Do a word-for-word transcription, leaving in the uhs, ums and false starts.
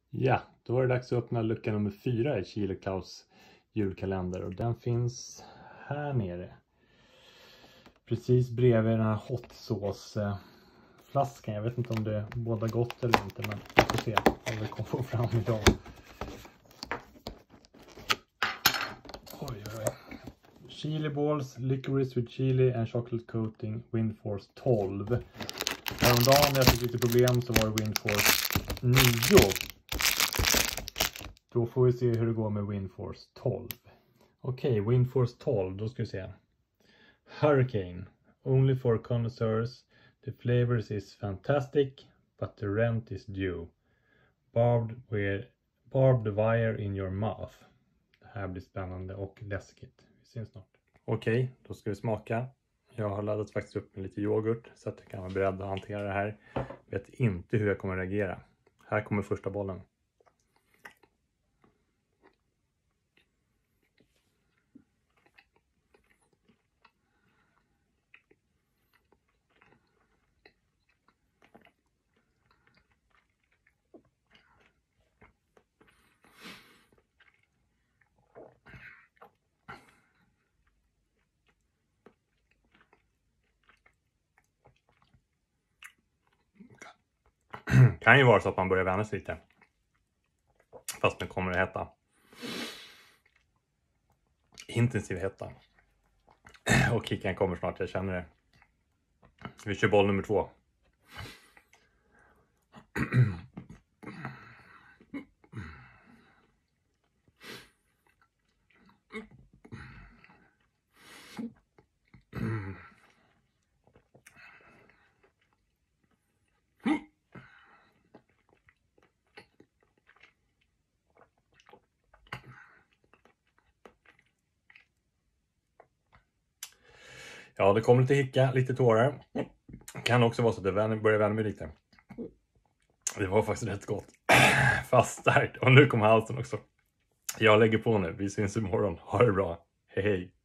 Ja, då är det dags att öppna lucka nummer fyra i Chile Claus julkalender. Och den finns här nere. Precis bredvid den här hot sauce flaskan. Jag vet inte om det båda gott eller inte, men vi får se om vi kommer få fram idag. Oj, oj, oj. Chili balls, licorice with chili and chocolate coating, Windforce tolv. Häromdagen när jag fick lite problem så var det Windforce nio. Då får vi se hur det går med Windforce tolv. Okej, okay, Windforce tolv, då ska vi se. Hurricane, only for connoisseurs. The flavors is fantastic, but the rent is due. Barbed wire, barbed wire in your mouth. Det här blir spännande och läskigt. Vi ses snart. Okej, okay, då ska vi smaka. Jag har laddat faktiskt upp med lite yoghurt så att jag kan vara beredd att hantera det här. Jag vet inte hur jag kommer reagera. Här kommer första bollen. Kan ju vara så att man börjar vänja sig lite. Fast nu kommer det hetta. Intensiv hetta. Och kicken kommer snart, jag känner det. Vi kör boll nummer två. Ja, det kommer lite hicka, lite tårar. Kan också vara så att det börjar vända mig lite. Det var faktiskt rätt gott. Fast starkt. Och nu kommer halsen också. Jag lägger på nu. Vi syns imorgon. Ha det bra. Hej hej.